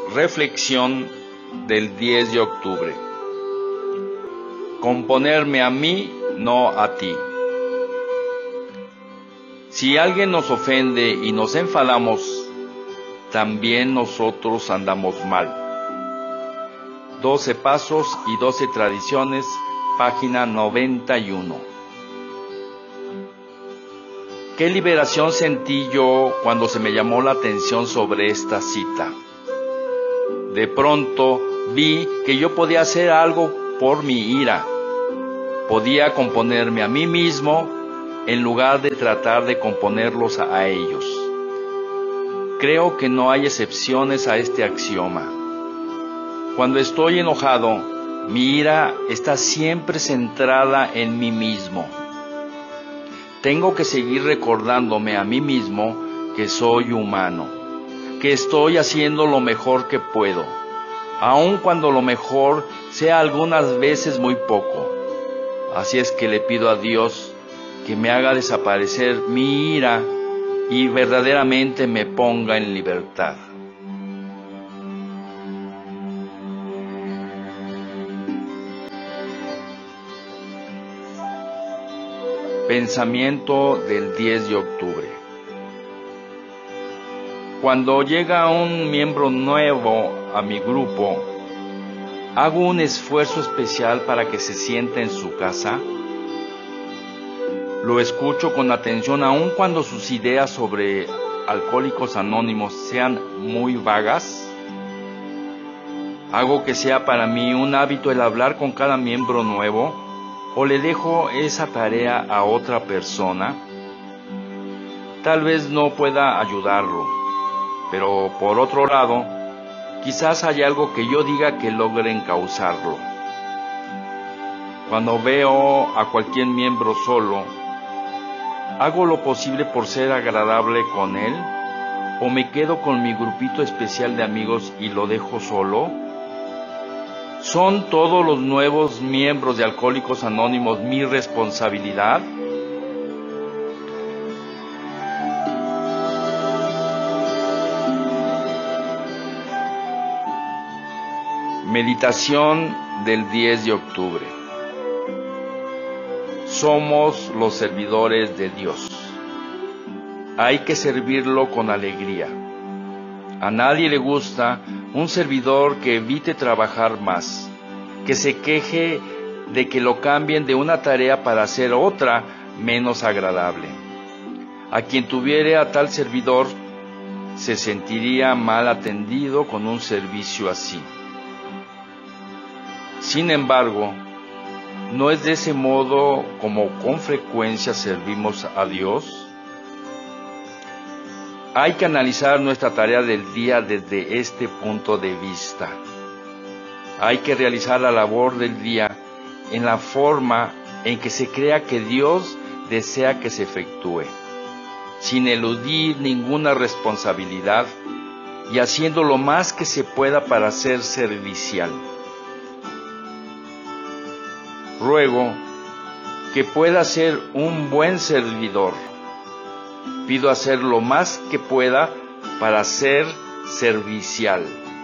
Reflexión del 10 de octubre. Componerme a mí, no a ti. Si alguien nos ofende y nos enfadamos, también nosotros andamos mal. 12 pasos y 12 tradiciones, página 91. ¿Qué liberación sentí yo cuando se me llamó la atención sobre esta cita? De pronto vi que yo podía hacer algo por mi ira. Podía componerme a mí mismo en lugar de tratar de componerlos a ellos. Creo que no hay excepciones a este axioma. Cuando estoy enojado, mi ira está siempre centrada en mí mismo. Tengo que seguir recordándome a mí mismo que soy humano, que estoy haciendo lo mejor que puedo, aun cuando lo mejor sea algunas veces muy poco. Así es que le pido a Dios que me haga desaparecer mi ira y verdaderamente me ponga en libertad. Pensamiento del 10 de octubre. Cuando llega un miembro nuevo a mi grupo, ¿hago un esfuerzo especial para que se sienta en su casa? ¿Lo escucho con atención aun cuando sus ideas sobre Alcohólicos Anónimos sean muy vagas? ¿Hago que sea para mí un hábito el hablar con cada miembro nuevo? ¿O le dejo esa tarea a otra persona? Tal vez no pueda ayudarlo, pero por otro lado, quizás haya algo que yo diga que logre encauzarlo. Cuando veo a cualquier miembro solo, ¿hago lo posible por ser agradable con él? ¿O me quedo con mi grupito especial de amigos y lo dejo solo? ¿Son todos los nuevos miembros de Alcohólicos Anónimos mi responsabilidad? Meditación del 10 de octubre. Somos los servidores de Dios. Hay que servirlo con alegría. A nadie le gusta un servidor que evite trabajar más, que se queje de que lo cambien de una tarea para hacer otra menos agradable. A quien tuviera a tal servidor se sentiría mal atendido con un servicio así. Sin embargo, ¿no es de ese modo como con frecuencia servimos a Dios? Hay que analizar nuestra tarea del día desde este punto de vista. Hay que realizar la labor del día en la forma en que se crea que Dios desea que se efectúe, sin eludir ninguna responsabilidad y haciendo lo más que se pueda para ser servicial. Ruego que pueda ser un buen servidor. Pido hacer lo más que pueda para ser servicial.